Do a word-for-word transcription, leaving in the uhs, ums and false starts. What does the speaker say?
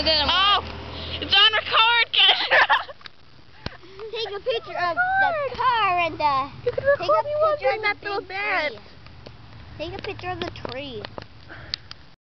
didn't Oh! work. It's on record, Kendra! Take a picture of the car and uh, You can take a record me while picture doing of that the little big dance. tree. Take a picture of the tree.